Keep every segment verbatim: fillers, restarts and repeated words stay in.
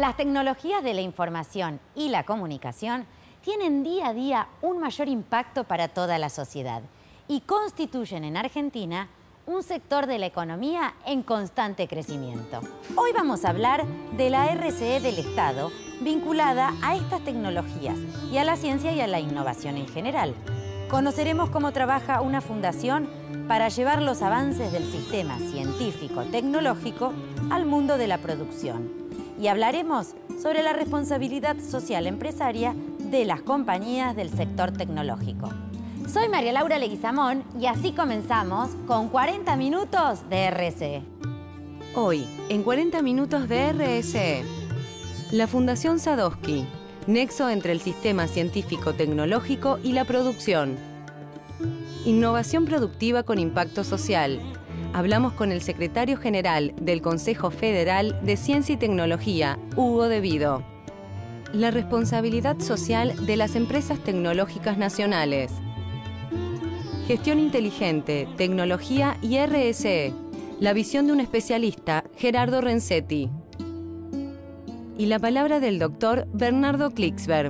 Las tecnologías de la información y la comunicación tienen día a día un mayor impacto para toda la sociedad y constituyen en Argentina un sector de la economía en constante crecimiento. Hoy vamos a hablar de la R C E del Estado vinculada a estas tecnologías y a la ciencia y a la innovación en general. Conoceremos cómo trabaja una fundación para llevar los avances del sistema científico-tecnológico al mundo de la producción. Y hablaremos sobre la responsabilidad social empresaria de las compañías del sector tecnológico. Soy María Laura Leguizamón y así comenzamos con cuarenta minutos de R C E. Hoy, en cuarenta minutos de R C E, la Fundación Sadowski, nexo entre el sistema científico-tecnológico y la producción. Innovación productiva con impacto social. Hablamos con el secretario general del Consejo Federal de Ciencia y Tecnología, Hugo De Vido. La responsabilidad social de las empresas tecnológicas nacionales. Gestión inteligente, tecnología y R C E. La visión de un especialista, Gerardo Renzetti. Y la palabra del doctor Bernardo Klicksberg.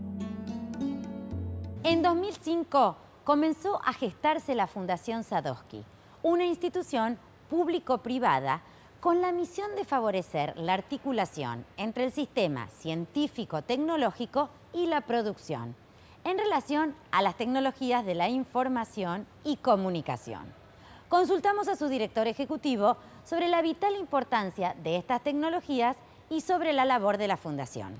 En dos mil cinco comenzó a gestarse la Fundación Sadowski, una institución público-privada con la misión de favorecer la articulación entre el sistema científico-tecnológico y la producción, en relación a las tecnologías de la información y comunicación. Consultamos a su director ejecutivo sobre la vital importancia de estas tecnologías y sobre la labor de la Fundación.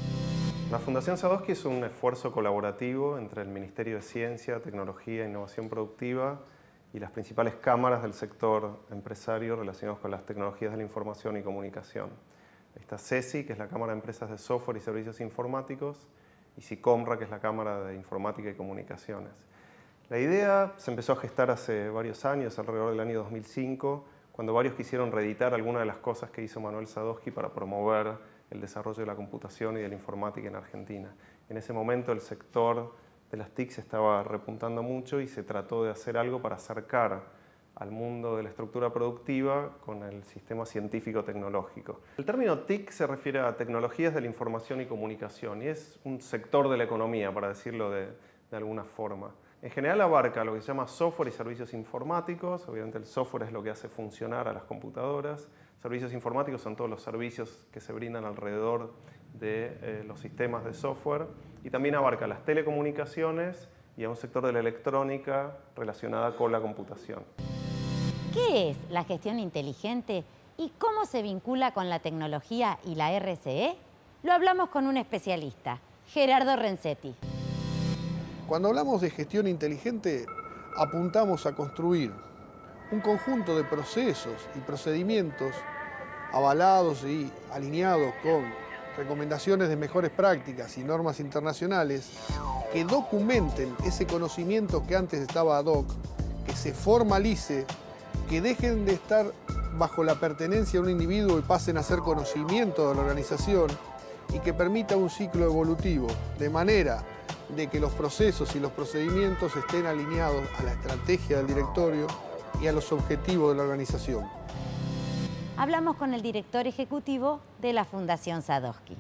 La Fundación Sadowski es un esfuerzo colaborativo entre el Ministerio de Ciencia, Tecnología e Innovación Productiva y las principales cámaras del sector empresario relacionados con las tecnologías de la información y comunicación. Está CESI, que es la Cámara de Empresas de Software y Servicios Informáticos, y SICOMRA, que es la Cámara de Informática y Comunicaciones. La idea se empezó a gestar hace varios años, alrededor del año dos mil cinco, cuando varios quisieron reeditar algunas de las cosas que hizo Manuel Sadowski para promover el desarrollo de la computación y de la informática en Argentina. En ese momento el sector de las T I C se estaba repuntando mucho y se trató de hacer algo para acercar al mundo de la estructura productiva con el sistema científico-tecnológico. El término T I C se refiere a tecnologías de la información y comunicación y es un sector de la economía, para decirlo de, de alguna forma. En general abarca lo que se llama software y servicios informáticos. Obviamente el software es lo que hace funcionar a las computadoras. Servicios informáticos son todos los servicios que se brindan alrededor de eh, los sistemas de software. Y también abarca las telecomunicaciones y a un sector de la electrónica relacionada con la computación. ¿Qué es la gestión inteligente y cómo se vincula con la tecnología y la R C E? Lo hablamos con un especialista, Gerardo Renzetti. Cuando hablamos de gestión inteligente, apuntamos a construir un conjunto de procesos y procedimientos avalados y alineados con recomendaciones de mejores prácticas y normas internacionales que documenten ese conocimiento que antes estaba ad hoc, que se formalice, que dejen de estar bajo la pertenencia de un individuo y pasen a ser conocimiento de la organización y que permita un ciclo evolutivo, de manera de que los procesos y los procedimientos estén alineados a la estrategia del directorio y a los objetivos de la organización. Hablamos con el director ejecutivo de la Fundación Sadowski.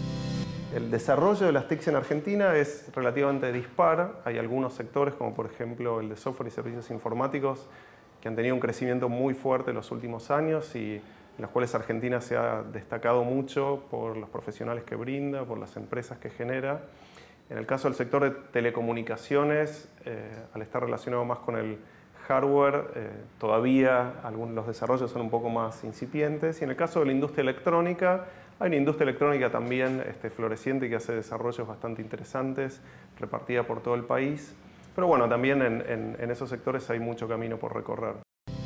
El desarrollo de las T I C en Argentina es relativamente dispar. Hay algunos sectores, como por ejemplo el de software y servicios informáticos, que han tenido un crecimiento muy fuerte en los últimos años y en los cuales Argentina se ha destacado mucho por los profesionales que brinda, por las empresas que genera. En el caso del sector de telecomunicaciones, eh, al estar relacionado más con el hardware, eh, todavía algunos, los desarrollos son un poco más incipientes. Y en el caso de la industria electrónica, hay una industria electrónica también este, floreciente que hace desarrollos bastante interesantes, repartida por todo el país. Pero bueno, también en, en, en esos sectores hay mucho camino por recorrer.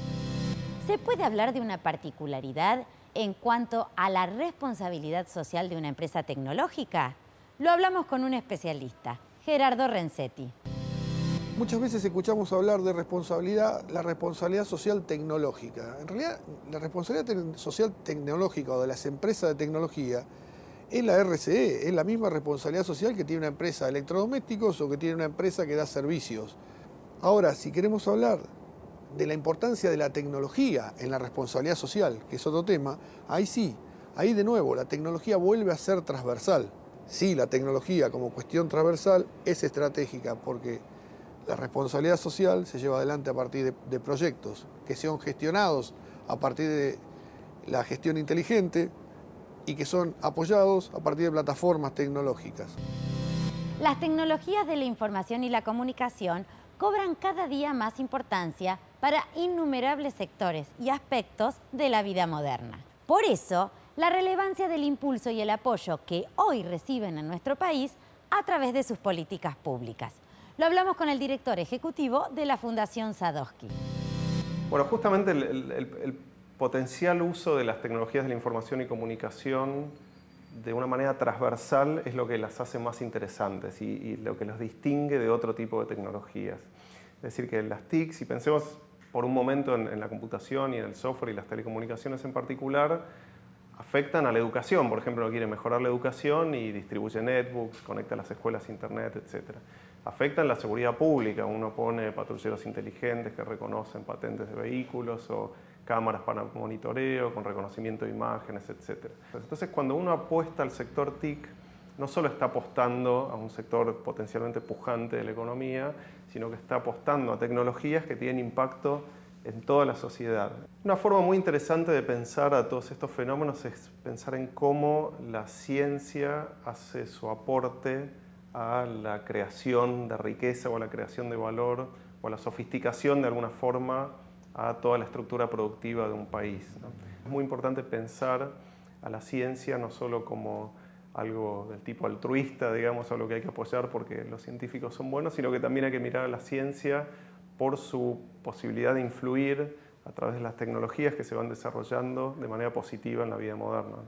¿Se puede hablar de una particularidad en cuanto a la responsabilidad social de una empresa tecnológica? Lo hablamos con un especialista, Gerardo Renzetti. Muchas veces escuchamos hablar de responsabilidad, la responsabilidad social tecnológica. En realidad, la responsabilidad social tecnológica o de las empresas de tecnología es la R C E, es la misma responsabilidad social que tiene una empresa de electrodomésticos o que tiene una empresa que da servicios. Ahora, si queremos hablar de la importancia de la tecnología en la responsabilidad social, que es otro tema, ahí sí, Ahí de nuevo, la tecnología vuelve a ser transversal. Sí, la tecnología como cuestión transversal es estratégica porque la responsabilidad social se lleva adelante a partir de, de proyectos que son gestionados a partir de la gestión inteligente y que son apoyados a partir de plataformas tecnológicas. Las tecnologías de la información y la comunicación cobran cada día más importancia para innumerables sectores y aspectos de la vida moderna. Por eso, la relevancia del impulso y el apoyo que hoy reciben en nuestro país a través de sus políticas públicas. Lo hablamos con el director ejecutivo de la Fundación Sadowski. Bueno, justamente el, el, el potencial uso de las tecnologías de la información y comunicación de una manera transversal es lo que las hace más interesantes y, y lo que los distingue de otro tipo de tecnologías. Es decir, que las T I C, si pensemos por un momento en, en la computación y en el software y las telecomunicaciones en particular, afectan a la educación. Por ejemplo, uno quiere mejorar la educación y distribuye netbooks, conecta las escuelas a internet, etcétera. Afectan la seguridad pública. Uno pone patrulleros inteligentes que reconocen patentes de vehículos o cámaras para monitoreo, con reconocimiento de imágenes, etcétera. Entonces, cuando uno apuesta al sector T I C, no solo está apostando a un sector potencialmente pujante de la economía, sino que está apostando a tecnologías que tienen impacto en toda la sociedad. Una forma muy interesante de pensar a todos estos fenómenos es pensar en cómo la ciencia hace su aporte a la creación de riqueza o a la creación de valor o a la sofisticación de alguna forma a toda la estructura productiva de un país, ¿no? Es muy importante pensar a la ciencia no solo como algo del tipo altruista, digamos, algo que hay que apoyar porque los científicos son buenos, sino que también hay que mirar a la ciencia por su posibilidad de influir a través de las tecnologías que se van desarrollando de manera positiva en la vida moderna.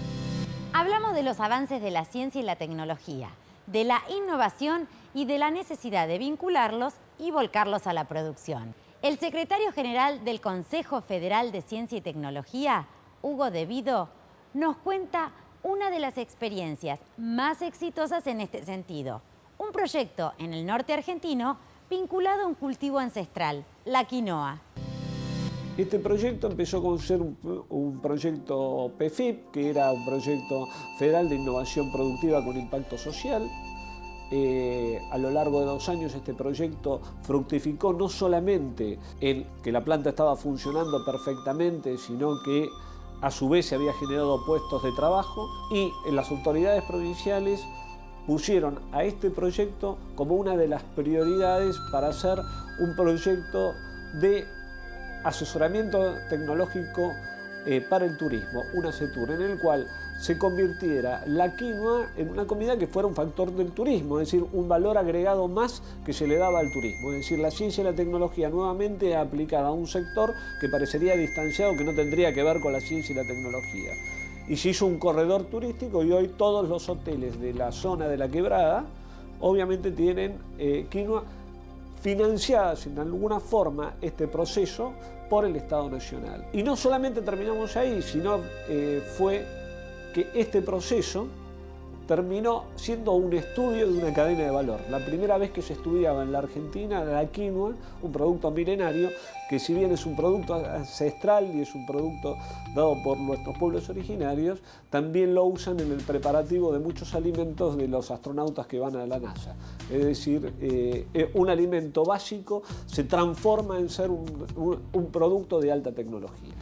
Hablamos de los avances de la ciencia y la tecnología, de la innovación y de la necesidad de vincularlos y volcarlos a la producción. El secretario general del Consejo Federal de Ciencia y Tecnología, Hugo De Vido, nos cuenta una de las experiencias más exitosas en este sentido. Un proyecto en el norte argentino vinculado a un cultivo ancestral, la quinoa. Este proyecto empezó con ser un, un proyecto P F I P, que era un proyecto federal de innovación productiva con impacto social. Eh, a lo largo de dos años este proyecto fructificó no solamente en que la planta estaba funcionando perfectamente, sino que a su vez se había generado puestos de trabajo y en las autoridades provinciales pusieron a este proyecto como una de las prioridades para hacer un proyecto de asesoramiento tecnológico eh, para el turismo, un ACETUR, en el cual se convirtiera la quinoa en una comida que fuera un factor del turismo, es decir, un valor agregado más que se le daba al turismo, es decir, la ciencia y la tecnología nuevamente aplicada a un sector que parecería distanciado, que no tendría que ver con la ciencia y la tecnología. Y se hizo un corredor turístico y hoy todos los hoteles de la zona de la Quebrada obviamente tienen eh, quinoa financiadas en alguna forma este proceso por el Estado Nacional. Y no solamente terminamos ahí, sino eh, fue que este proceso terminó siendo un estudio de una cadena de valor. La primera vez que se estudiaba en la Argentina la quinoa, un producto milenario, que si bien es un producto ancestral y es un producto dado por nuestros pueblos originarios, también lo usan en el preparativo de muchos alimentos de los astronautas que van a la NASA. Es decir, eh, un alimento básico se transforma en ser un, un, un producto de alta tecnología.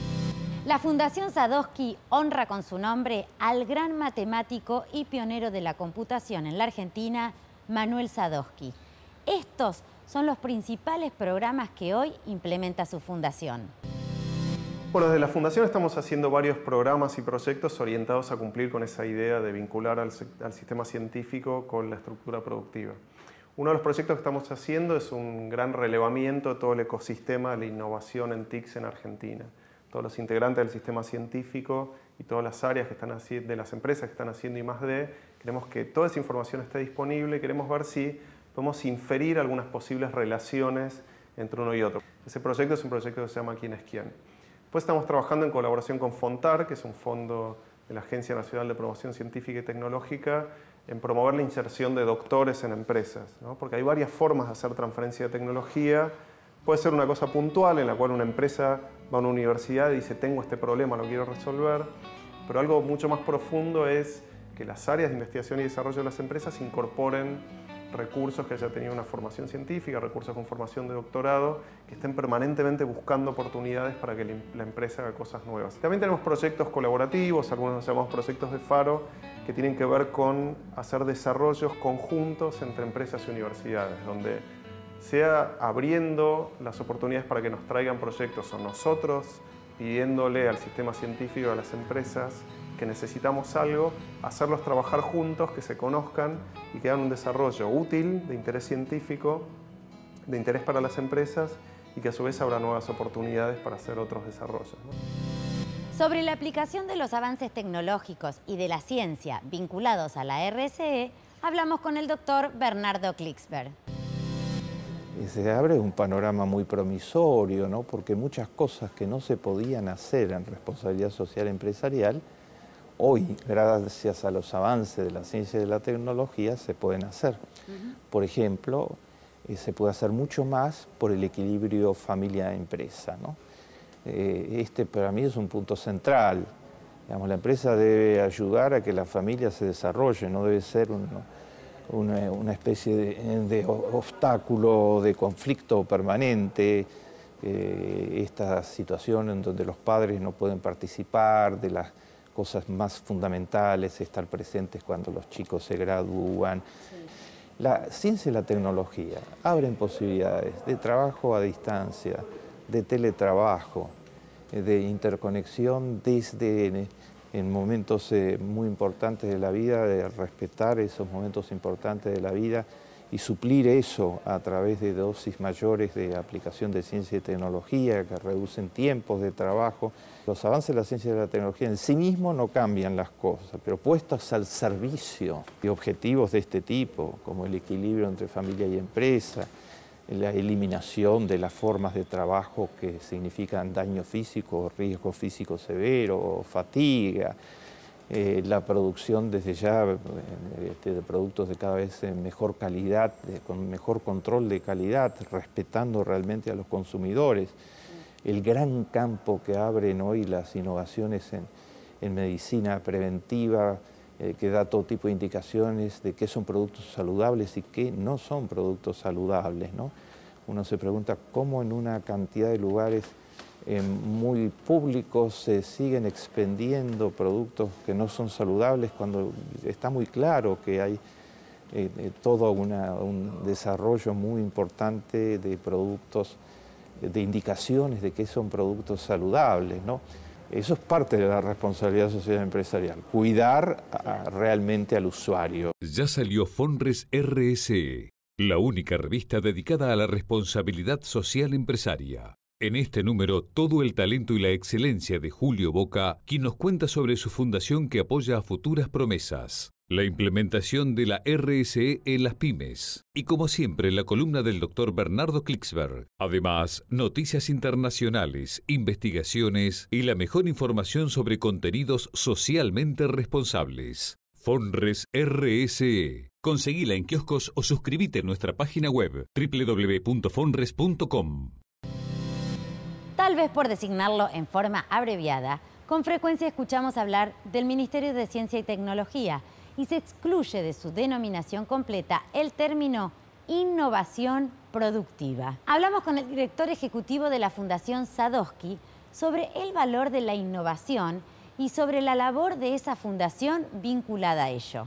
La Fundación Sadowski honra con su nombre al gran matemático y pionero de la computación en la Argentina, Manuel Sadowski. Estos son los principales programas que hoy implementa su fundación. Bueno, desde la Fundación estamos haciendo varios programas y proyectos orientados a cumplir con esa idea de vincular al, al sistema científico con la estructura productiva. Uno de los proyectos que estamos haciendo es un gran relevamiento de todo el ecosistema de la innovación en T I C en Argentina. Todos los integrantes del sistema científico y todas las áreas que están haciendo, de las empresas que están haciendo I más D, queremos que toda esa información esté disponible, queremos ver si podemos inferir algunas posibles relaciones entre uno y otro. Ese proyecto es un proyecto que se llama ¿Quién es quién? Después estamos trabajando en colaboración con FONTAR, que es un fondo de la Agencia Nacional de Promoción Científica y Tecnológica, en promover la inserción de doctores en empresas, ¿no? Porque hay varias formas de hacer transferencia de tecnología. Puede ser una cosa puntual en la cual una empresa va a una universidad y dice tengo este problema, lo quiero resolver, pero Pero algo mucho más profundo es que las áreas de investigación y desarrollo de las empresas incorporen recursos que hayan tenido una formación científica, recursos con formación de doctorado, que estén permanentemente buscando oportunidades para que la empresa haga cosas nuevas. También tenemos proyectos colaborativos, algunos los llamamos proyectos de Faro, que tienen que ver con hacer desarrollos conjuntos entre empresas y universidades, donde sea abriendo las oportunidades para que nos traigan proyectos o nosotros pidiéndole al sistema científico, a las empresas, que necesitamos algo, hacerlos trabajar juntos, que se conozcan y que hagan un desarrollo útil, de interés científico, de interés para las empresas y que a su vez habrá nuevas oportunidades para hacer otros desarrollos, ¿no? Sobre la aplicación de los avances tecnológicos y de la ciencia vinculados a la R S E, hablamos con el doctor Bernardo Klicksberg. Se abre un panorama muy promisorio, ¿no? Porque muchas cosas que no se podían hacer en responsabilidad social empresarial, hoy, gracias a los avances de la ciencia y de la tecnología, se pueden hacer. Uh-huh. Por ejemplo, eh, se puede hacer mucho más por el equilibrio familia-empresa, ¿no? Eh, este para mí es un punto central. Digamos, la empresa debe ayudar a que la familia se desarrolle, no debe ser un, una, una especie de, de obstáculo, de conflicto permanente. Eh, esta situación en donde los padres no pueden participar de las cosas más fundamentales, estar presentes cuando los chicos se gradúan. Sí. La ciencia y la tecnología abren posibilidades de trabajo a distancia, de teletrabajo, de interconexión desde en momentos eh, muy importantes de la vida, de respetar esos momentos importantes de la vida y suplir eso a través de dosis mayores de aplicación de ciencia y tecnología que reducen tiempos de trabajo. Los avances de la ciencia y de la tecnología en sí mismos no cambian las cosas, pero puestos al servicio de objetivos de este tipo, como el equilibrio entre familia y empresa, la eliminación de las formas de trabajo que significan daño físico, riesgo físico severo, fatiga, Eh, la producción desde ya este, de productos de cada vez mejor calidad, de, con mejor control de calidad, respetando realmente a los consumidores. El gran campo que abren hoy las innovaciones en, en medicina preventiva, eh, que da todo tipo de indicaciones de qué son productos saludables y qué no son productos saludables, ¿no? Uno se pregunta cómo en una cantidad de lugares Eh, muy públicos se siguen expendiendo productos que no son saludables cuando está muy claro que hay eh, eh, todo una, un desarrollo muy importante de productos, de indicaciones de que son productos saludables, ¿no? Eso es parte de la responsabilidad social empresarial, cuidar a, realmente al usuario. Ya salió Fonres R S E, la única revista dedicada a la responsabilidad social empresaria. En este número, todo el talento y la excelencia de Julio Boca, quien nos cuenta sobre su fundación que apoya a futuras promesas, la implementación de la R S E en las pymes y, como siempre, la columna del doctor Bernardo Klicksberg. Además, noticias internacionales, investigaciones y la mejor información sobre contenidos socialmente responsables. Fonres R S E. Conseguila en kioscos o suscríbete a nuestra página web doble u doble u doble u punto fonres punto com. Tal vez por designarlo en forma abreviada, con frecuencia escuchamos hablar del Ministerio de Ciencia y Tecnología y se excluye de su denominación completa el término innovación productiva. Hablamos con el director ejecutivo de la Fundación Sadowski sobre el valor de la innovación y sobre la labor de esa fundación vinculada a ello.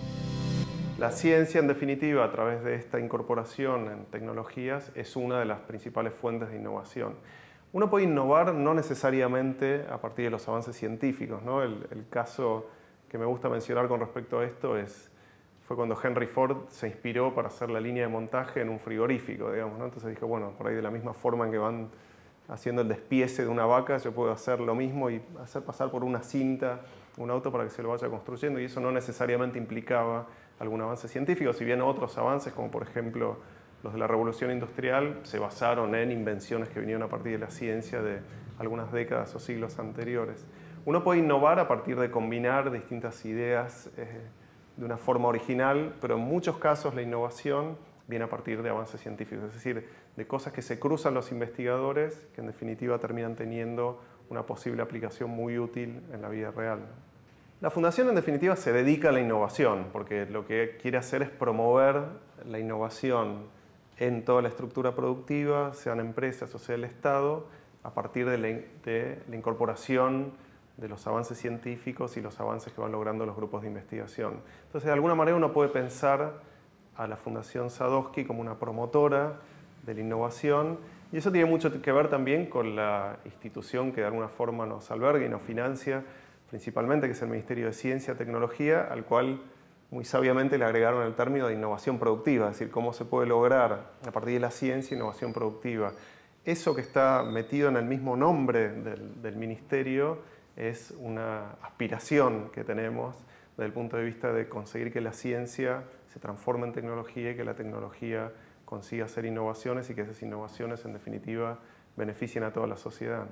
La ciencia, en definitiva, a través de esta incorporación en tecnologías, es una de las principales fuentes de innovación. Uno puede innovar no necesariamente a partir de los avances científicos, ¿no? El, el caso que me gusta mencionar con respecto a esto es, fue cuando Henry Ford se inspiró para hacer la línea de montaje en un frigorífico, digamos, ¿no? Entonces dijo, bueno, por ahí de la misma forma en que van haciendo el despiece de una vaca, yo puedo hacer lo mismo y hacer pasar por una cinta un auto para que se lo vaya construyendo, y eso no necesariamente implicaba algún avance científico, si bien otros avances, como por ejemplo los de la revolución industrial, se basaron en invenciones que vinieron a partir de la ciencia de algunas décadas o siglos anteriores. Uno puede innovar a partir de combinar distintas ideas eh, de una forma original, pero en muchos casos la innovación viene a partir de avances científicos, es decir, de cosas que se cruzan los investigadores, que en definitiva terminan teniendo una posible aplicación muy útil en la vida real. La Fundación, en definitiva, se dedica a la innovación, porque lo que quiere hacer es promover la innovación en toda la estructura productiva, sean empresas o sea el Estado, a partir de la, de la incorporación de los avances científicos y los avances que van logrando los grupos de investigación. Entonces, de alguna manera uno puede pensar a la Fundación Sadowski como una promotora de la innovación, y eso tiene mucho que ver también con la institución que de alguna forma nos alberga y nos financia, principalmente, que es el Ministerio de Ciencia y Tecnología, al cual muy sabiamente le agregaron el término de innovación productiva, es decir, cómo se puede lograr a partir de la ciencia innovación productiva. Eso que está metido en el mismo nombre del, del ministerio es una aspiración que tenemos desde el punto de vista de conseguir que la ciencia se transforme en tecnología y que la tecnología consiga hacer innovaciones y que esas innovaciones, en definitiva, beneficien a toda la sociedad.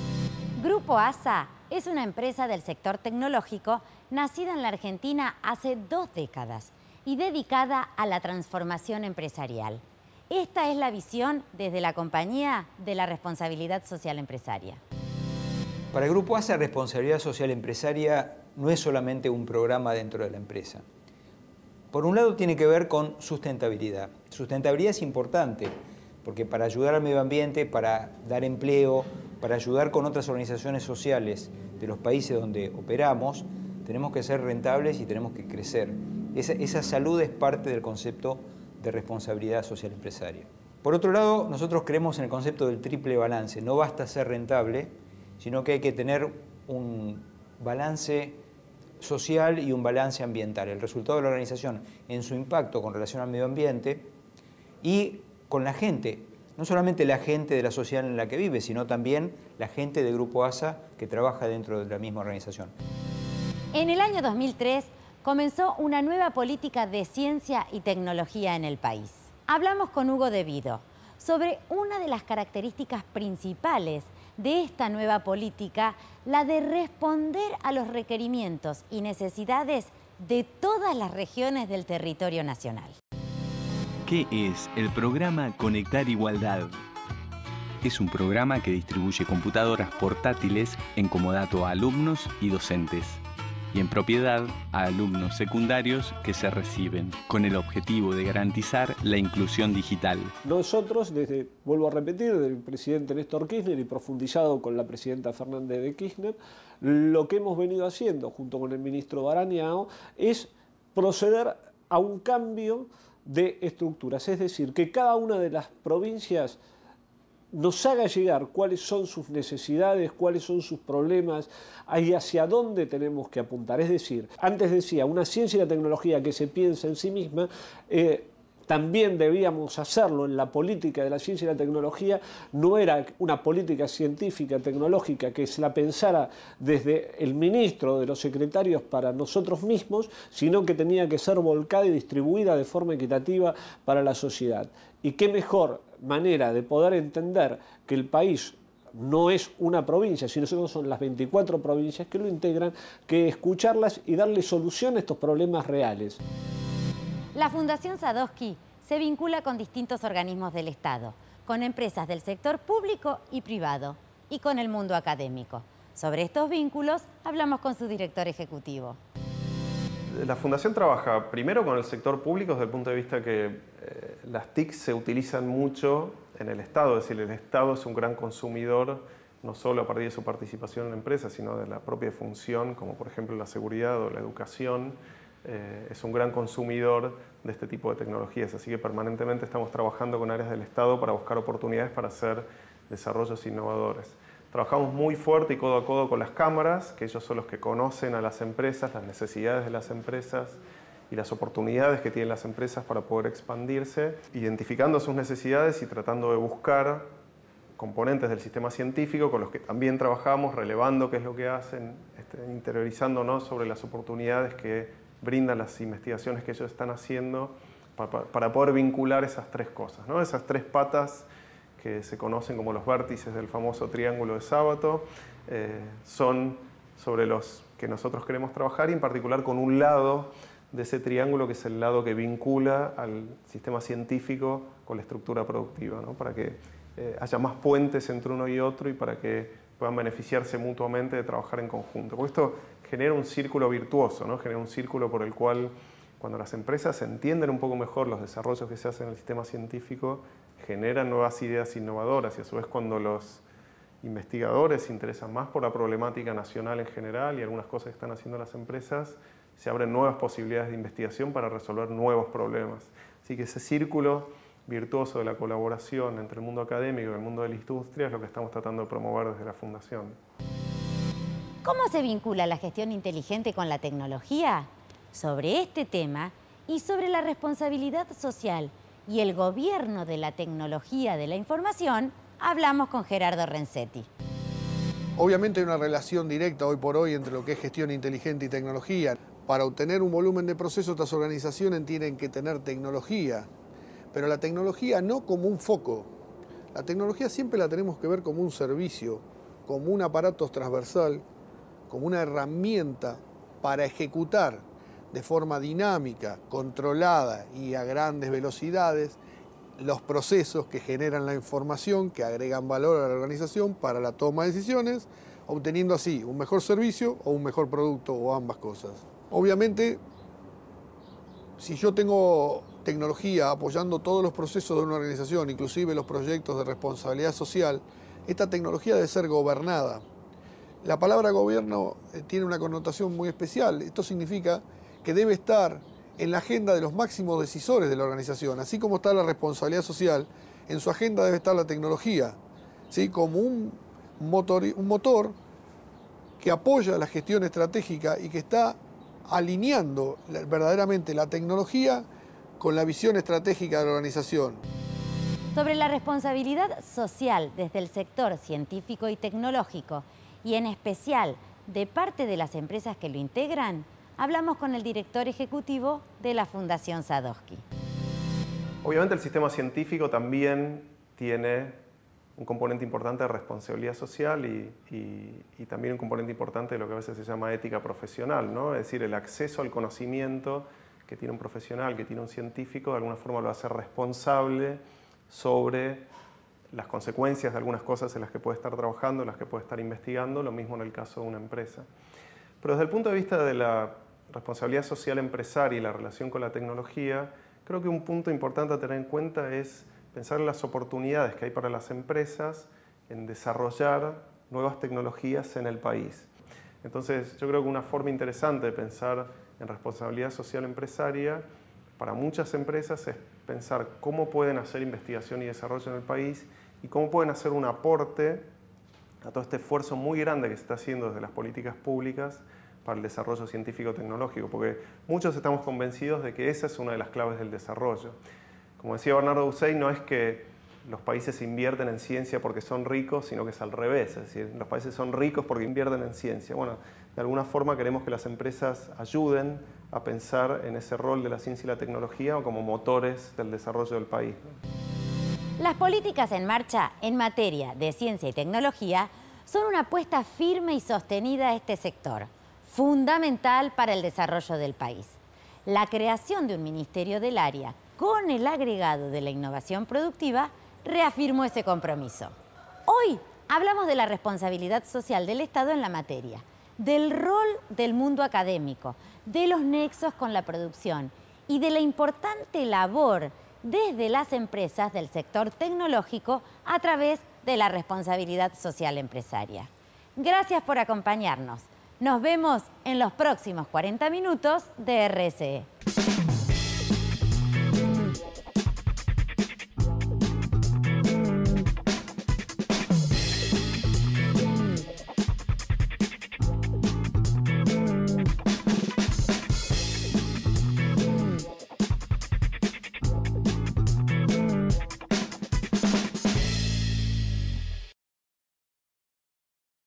Grupo ASA es una empresa del sector tecnológico nacida en la Argentina hace dos décadas y dedicada a la transformación empresarial. Esta es la visión desde la compañía de la responsabilidad social empresaria. Para el Grupo ASA, responsabilidad social empresaria no es solamente un programa dentro de la empresa. Por un lado tiene que ver con sustentabilidad. Sustentabilidad es importante porque para ayudar al medio ambiente, para dar empleo, para ayudar con otras organizaciones sociales de los países donde operamos, tenemos que ser rentables y tenemos que crecer. Esa, esa salud es parte del concepto de responsabilidad social empresaria. Por otro lado, nosotros creemos en el concepto del triple balance. No basta ser rentable, sino que hay que tener un balance social y un balance ambiental. El resultado de la organización en su impacto con relación al medio ambiente y con la gente. No solamente la gente de la sociedad en la que vive, sino también la gente del Grupo ASA que trabaja dentro de la misma organización. En el año dos mil tres comenzó una nueva política de ciencia y tecnología en el país. Hablamos con Hugo De Vido sobre una de las características principales de esta nueva política, la de responder a los requerimientos y necesidades de todas las regiones del territorio nacional. ¿Qué es el programa Conectar Igualdad? Es un programa que distribuye computadoras portátiles en comodato a alumnos y docentes y en propiedad a alumnos secundarios que se reciben, con el objetivo de garantizar la inclusión digital. Nosotros, desde, vuelvo a repetir, del presidente Néstor Kirchner y profundizado con la presidenta Fernández de Kirchner, lo que hemos venido haciendo junto con el ministro Barañao es proceder a un cambio de estructuras, es decir, que cada una de las provincias nos haga llegar cuáles son sus necesidades, cuáles son sus problemas y hacia dónde tenemos que apuntar. Es decir, antes decía, una ciencia y la tecnología que se piensa en sí misma, eh, también debíamos hacerlo en la política de la ciencia y la tecnología. No era una política científica, tecnológica, que se la pensara desde el ministro, de los secretarios para nosotros mismos, sino que tenía que ser volcada y distribuida de forma equitativa para la sociedad. Y qué mejor manera de poder entender que el país no es una provincia, sino que son las veinticuatro provincias que lo integran, que escucharlas y darle solución a estos problemas reales. La Fundación Sadowski se vincula con distintos organismos del Estado, con empresas del sector público y privado y con el mundo académico. Sobre estos vínculos hablamos con su director ejecutivo. La Fundación trabaja primero con el sector público desde el punto de vista que eh, las T I C se utilizan mucho en el Estado, es decir, el Estado es un gran consumidor, no solo a partir de su participación en la empresa, sino de la propia función, como por ejemplo la seguridad o la educación. Eh, es un gran consumidor de este tipo de tecnologías, así que permanentemente estamos trabajando con áreas del Estado para buscar oportunidades para hacer desarrollos innovadores. Trabajamos muy fuerte y codo a codo con las cámaras, que ellos son los que conocen a las empresas, las necesidades de las empresas y las oportunidades que tienen las empresas para poder expandirse, identificando sus necesidades y tratando de buscar componentes del sistema científico con los que también trabajamos, relevando qué es lo que hacen, este, interiorizándonos sobre las oportunidades que brindan las investigaciones que ellos están haciendo para, para poder vincular esas tres cosas, ¿no? Esas tres patas que se conocen como los vértices del famoso triángulo de Sábato, eh, son sobre los que nosotros queremos trabajar y en particular con un lado de ese triángulo que es el lado que vincula al sistema científico con la estructura productiva, ¿no? Para que eh, haya más puentes entre uno y otro y para que puedan beneficiarse mutuamente de trabajar en conjunto. Porque esto genera un círculo virtuoso, ¿no? Genera un círculo por el cual, cuando las empresas entienden un poco mejor los desarrollos que se hacen en el sistema científico, generan nuevas ideas innovadoras, y a su vez cuando los investigadores se interesan más por la problemática nacional en general y algunas cosas que están haciendo las empresas, se abren nuevas posibilidades de investigación para resolver nuevos problemas. Así que ese círculo virtuoso de la colaboración entre el mundo académico y el mundo de la industria es lo que estamos tratando de promover desde la Fundación. ¿Cómo se vincula la gestión inteligente con la tecnología? Sobre este tema y sobre la responsabilidad social y el gobierno de la tecnología de la información, hablamos con Gerardo Renzetti. Obviamente hay una relación directa hoy por hoy entre lo que es gestión inteligente y tecnología. Para obtener un volumen de procesos, estas organizaciones tienen que tener tecnología, pero la tecnología no como un foco. La tecnología siempre la tenemos que ver como un servicio, como un aparato transversal, como una herramienta para ejecutar de forma dinámica, controlada y a grandes velocidades los procesos que generan la información, que agregan valor a la organización para la toma de decisiones, obteniendo así un mejor servicio o un mejor producto o ambas cosas. Obviamente, si yo tengo tecnología apoyando todos los procesos de una organización, inclusive los proyectos de responsabilidad social, esta tecnología debe ser gobernada. La palabra gobierno tiene una connotación muy especial. Esto significa que debe estar en la agenda de los máximos decisores de la organización. Así como está la responsabilidad social, en su agenda debe estar la tecnología, ¿sí? Como un motor, un motor que apoya la gestión estratégica y que está alineando verdaderamente la tecnología con la visión estratégica de la organización. Sobre la responsabilidad social desde el sector científico y tecnológico, y en especial de parte de las empresas que lo integran, hablamos con el director ejecutivo de la Fundación Sadowski. Obviamente el sistema científico también tiene un componente importante de responsabilidad social y, y, y también un componente importante de lo que a veces se llama ética profesional, ¿no? Es decir, el acceso al conocimiento que tiene un profesional, que tiene un científico, de alguna forma lo hace responsable sobre las consecuencias de algunas cosas en las que puede estar trabajando, en las que puede estar investigando, lo mismo en el caso de una empresa. Pero desde el punto de vista de la responsabilidad social empresaria y la relación con la tecnología, creo que un punto importante a tener en cuenta es pensar en las oportunidades que hay para las empresas en desarrollar nuevas tecnologías en el país. Entonces, yo creo que una forma interesante de pensar en responsabilidad social empresaria para muchas empresas es pensar cómo pueden hacer investigación y desarrollo en el país y cómo pueden hacer un aporte a todo este esfuerzo muy grande que se está haciendo desde las políticas públicas para el desarrollo científico-tecnológico, porque muchos estamos convencidos de que esa es una de las claves del desarrollo. Como decía Bernardo Hussein, no es que los países invierten en ciencia porque son ricos, sino que es al revés, es decir, los países son ricos porque invierten en ciencia. Bueno, de alguna forma queremos que las empresas ayuden a pensar en ese rol de la ciencia y la tecnología como motores del desarrollo del país. Las políticas en marcha en materia de ciencia y tecnología son una apuesta firme y sostenida a este sector, fundamental para el desarrollo del país. La creación de un ministerio del área con el agregado de la innovación productiva reafirmó ese compromiso. Hoy hablamos de la responsabilidad social del Estado en la materia, del rol del mundo académico, de los nexos con la producción y de la importante labor desde las empresas del sector tecnológico a través de la responsabilidad social empresaria. Gracias por acompañarnos. Nos vemos en los próximos cuarenta minutos de R S E.